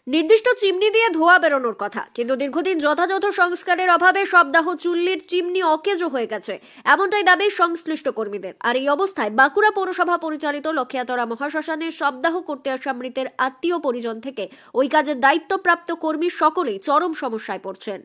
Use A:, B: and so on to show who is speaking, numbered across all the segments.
A: নির্দিষ্ট চিমনি দিয়ে ধোঁয়া বেরোনোর কথা, কিন্তু দীর্ঘদিন যথাযথ সংস্কারের অভাবে শবদাহ চুল্লির চিমনি অকেজো হয়ে গেছে, এমনটাই দাবি সংশ্লিষ্ট কর্মীদের। আর এই অবস্থায় বাঁকুড়া পৌরসভা পরিচালিত লক্ষিয়াতরা মহাশ্মশানে শবদাহ করতে আসা মৃতের আত্মীয় পরিজন থেকে ওই কাজের দায়িত্বপ্রাপ্ত কর্মী সকলেই চরম সমস্যায় পড়ছেন।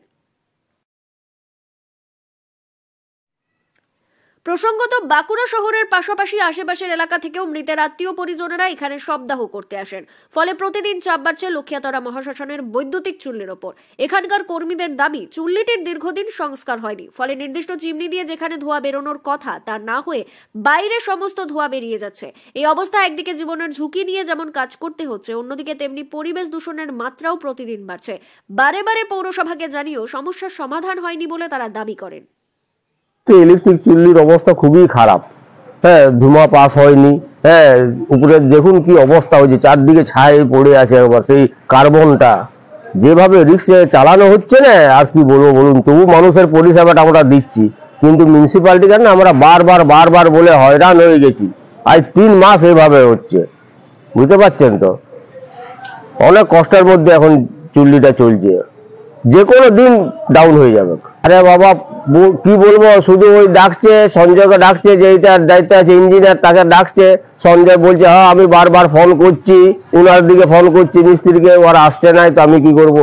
A: প্রসঙ্গত, বাঁকুড়া শহরের পাশাপাশি আশেপাশের এলাকা থেকেও মৃতের আত্মীয় পরিজনেরা এখানে শবদাহ করতে আসেন। ফলে প্রতিদিন চাপ বাড়ছে লক্ষিয়াতরা মহাশ্মশানের বৈদ্যুতিক চুল্লির ওপর। এখানকার কর্মীদের দাবি, চুল্লিটির দীর্ঘদিন সংস্কার হয়নি, ফলে নির্দিষ্ট চিমনি দিয়ে যেখানে ধোঁয়া বেরোনোর কথা তা না হয়ে বাইরে সমস্ত ধোঁয়া বেরিয়ে যাচ্ছে। এই অবস্থা একদিকে জীবনের ঝুঁকি নিয়ে যেমন কাজ করতে হচ্ছে, অন্যদিকে তেমনি পরিবেশ দূষণের মাত্রাও প্রতিদিন বাড়ছে। বারে বারে পৌরসভাকে জানিয়েও সমস্যার সমাধান হয়নি বলে তারা দাবি করেন।
B: ইলেকট্রিক চুল্লির অবস্থা খুবই খারাপ। ধোঁয়া পাস হয়নি। উপরে দেখুন কি অবস্থা হয়েছে, চারদিকে ছাই পড়ে আছে। একবার সেই কার্বনটা যেভাবে রিক্সে চালানো হচ্ছে না, আর কি বলবো বলুন। তবু মানুষের পরিষেবাটা আমরা দিচ্ছি, কিন্তু মিউনিসিপ্যালিটি জানেন আমরা বারবার বলে হয়রান হয়ে গেছি। আজ 3 মাস এভাবে হচ্ছে, বুঝতে পারছেন তো। অনেক কষ্টের মধ্যে এখন চুল্লিটা চলছে, যে কোনো দিন ডাউন হয়ে যাবে। আরে বাবা কি বলবো, শুধু ওই ডাকছে, সঞ্জয়কে ডাকছে, যে এইটার দায়িত্ব আছে ইঞ্জিনিয়ার, তাকে ডাকছে। সঞ্জয় বলছে হ্যাঁ আমি বারবার ফোন করছি, ওনার দিকে ফোন করছি মিস্ত্রিকে, ওরা আসছে নাই, তো আমি কি করব।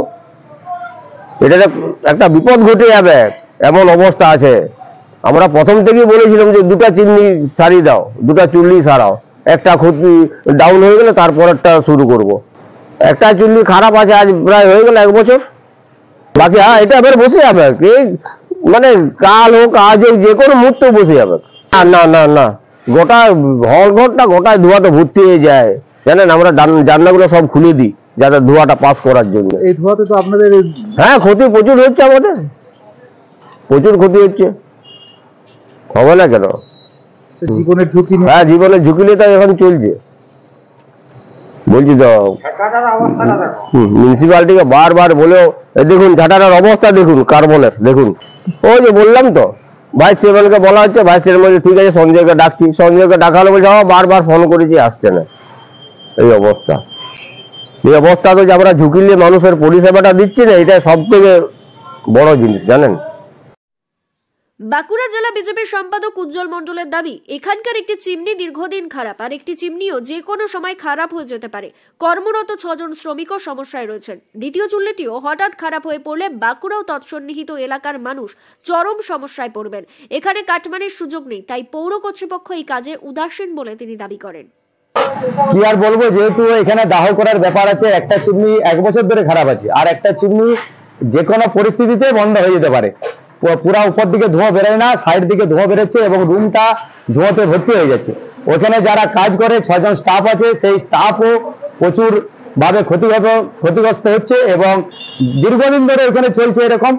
B: এটা একটা বিপদ ঘটে যাবে, এমন অবস্থা আছে। আমরা প্রথম থেকেই বলেছিলাম যে 2টা চিমনি সারিয়ে দাও, 2টা চুল্লি সারাও। একটা ক্ষতি ডাউন হয়ে গেলে তারপরেরটা শুরু করব। একটা চুল্লি খারাপ আছে, আজ প্রায় হয়ে গেল 1 বছর। বাকি হ্যাঁ এটা এবার বসে যাবে, মানে কাল হোক আজ হোক, যে কোনো মুহূর্তে বসে যাবে। না গোটা হল ঘরটা গোটায় ধোঁয়াতে ভর্তি হয়ে যায়, জানেন। আমরা জানলাগুলো সব খুলে দিই যাতে ধোঁয়াটা পাস করার জন্য।
C: এই ধোঁয়াতে তো আপনাদের
B: হ্যাঁ ক্ষতি প্রচুর হচ্ছে, আমাদের প্রচুর ক্ষতি হচ্ছে। হবে না কেন?
C: জীবনের ঝুঁকি।
B: হ্যাঁ জীবনের ঝুঁকি নিয়ে তো এখন চলছে। বলছি তো মিউনিসিপ্যালিটিকে বারবার বলেও, দেখুন ঝাঁটাটার অবস্থা দেখুন, কার্বনের দেখুন। ওই যে বললাম তো, ভাইস চেয়ারম্যানকে বলা হচ্ছে, ভাইস চেয়ারম্যান বলছে ঠিক আছে, সঞ্জয়কে ডাকছি। সঞ্জয়কে ডাকা হলে বলছে বারবার ফোন করেছি, আসছে না। এই অবস্থা তো যে আমরা ঝুঁকি নিয়ে মানুষের পরিষেবাটা দিচ্ছি না, এটা সব থেকে বড় জিনিস, জানেন।
A: বাঁকুড়া জেলা বিজেপির সম্পাদক উজ্জ্বল মণ্ডলের দাবি, এখানকার একটি চিমনি দীর্ঘদিন খারাপ, আর একটি চিমনিও যে কোনো সময় খারাপ হয়ে যেতে পারে। কর্মরত 6 জন শ্রমিকও সমস্যায় রয়েছেন। দ্বিতীয় চুল্লিটিও হঠাৎ খারাপ হয়ে পড়লে বাঁকুড়া ও তৎসন্নিহিত এলাকার মানুষ চরম সমস্যায় পড়বেন। এখানে কাটমানির সুযোগ নেই, তাই পৌর কর্তৃপক্ষ এই কাজে উদাসীন বলে তিনি দাবি করেন।
C: কি আর বলবো, যেহেতু এখানে দাহ করার ব্যাপার আছে, একটা চিমনি 1 বছর ধরে খারাপ আছে, আর একটা চিমনি যে কোনো পরিস্থিতিতে বন্ধ হয়ে যেতে পারে। পুরা উপর দিকে ধোঁয়া বেরোয় না, সাইড দিকে ধোঁয়া বেরোচ্ছে এবং রুমটা ধোঁয়াতে ভর্তি হয়ে যাচ্ছে। ওখানে যারা কাজ করে 6 জন স্টাফ আছে, সেই স্টাফও প্রচুর ভাবে ক্ষতিগ্রস্ত হচ্ছে এবং দীর্ঘদিন ধরে ওখানে চলছে এরকম।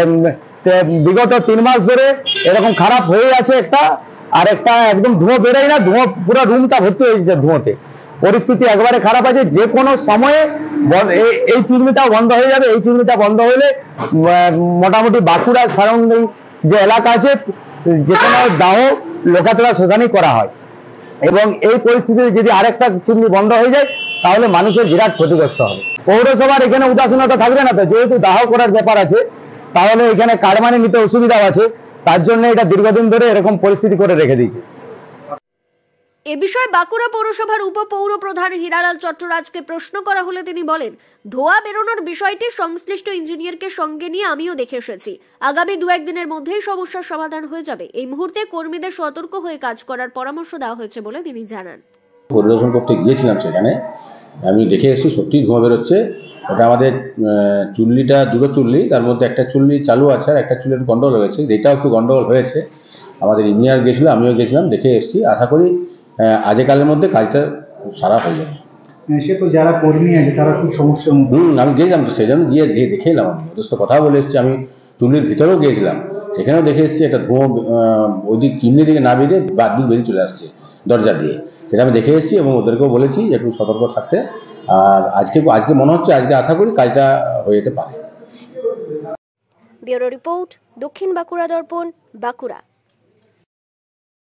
C: বিগত 3 মাস ধরে এরকম খারাপ হয়ে আছে একটা, আর একটা একদম ধোঁয়া বেরোয় না, ধোঁয়া পুরো রুমটা ভর্তি হয়ে যাচ্ছে ধোঁয়াতে। পরিস্থিতি একবারে খারাপ আছে, যে কোনো সময়ে এই চিমনিটা বন্ধ হয়ে যাবে। এই চিমনিটা বন্ধ হলে মোটামুটি বাঁকুড়া সারাউন্ডিং যে এলাকা আছে, যে কোনো দাহ লোকাতরা শ্মশানই করা হয়। এবং এই পরিস্থিতিতে যদি আরেকটা চিমনি বন্ধ হয়ে যায়, তাহলে মানুষের বিরাট ক্ষতিগ্রস্ত হবে। পৌরসভার এখানে উদাসীনতা থাকবে না তো, যেহেতু দাহ করার ব্যাপার আছে, তাহলে এখানে কারমানি নিতে অসুবিধাও আছে। তার জন্য এটা দীর্ঘদিন ধরে এরকম পরিস্থিতি করে রেখে দিয়েছে।
A: এ বিষয়ে বাঁকুড়া পৌরসভার উপপৌর প্রধান হীরালাল চট্টরাজকে প্রশ্ন করা হলে তিনি বলেন, ধোঁয়া বেরোনোর বিষয়টি সংশ্লিষ্ট ইঞ্জিনিয়ারকে সঙ্গে নিয়ে আমিও দেখে এসেছি। আগামী 2-1 দিনের মধ্যেই সমস্যার সমাধান হয়ে যাবে। এই মুহূর্তে কর্মীদের সতর্ক হয়ে কাজ করার পরামর্শ দেওয়া হয়েছে বলে তিনি জানান।
D: পরিদর্শন করতে গিয়েছিলাম, সেখানে আমি দেখে এসেছি সত্যি ধোঁয়া বেরোচ্ছে। ওটা আমাদের চুল্লিটা 2টো চুল্লি, তার মধ্যে একটা চুল্লি চালু আছে আর একটা চুল্লি একটু গন্ডগোল হয়েছে। এটাও একটু গন্ডগোল হয়েছে। আমাদের ইঞ্জিনিয়ার গেছিল, আমিও গেছিলাম, দেখে এসেছি। আশা করি আজকালের মধ্যে কাজটা সারা হয়ে যাবে।
C: সে তো যারা কর্মী আছে তারা খুব সমস্যা।
D: আমি গিয়েছিলাম তো, সেই জন্য গিয়ে দেখে এলাম। আমি ওদের সাথে কথা বলে এসেছি। আমি চুল্লির ভিতরেও গিয়েছিলাম, সেখানেও দেখে এসেছি একটা ধোঁয়া ওই দিক চিমনি দিকে না বেরিয়ে বাদ দিক বেরিয়ে চলে আসছে দরজা দিয়ে। সেটা আমি দেখে এসেছি এবং ওদেরকেও বলেছি একটু সতর্ক থাকতে। আর আজকে মনে হচ্ছে, আজকে আশা করি কাজটা হয়ে যেতে পারে।
A: ব্যুরো রিপোর্ট, দক্ষিণ বাঁকুড়া দর্পণ, বাঁকুড়া।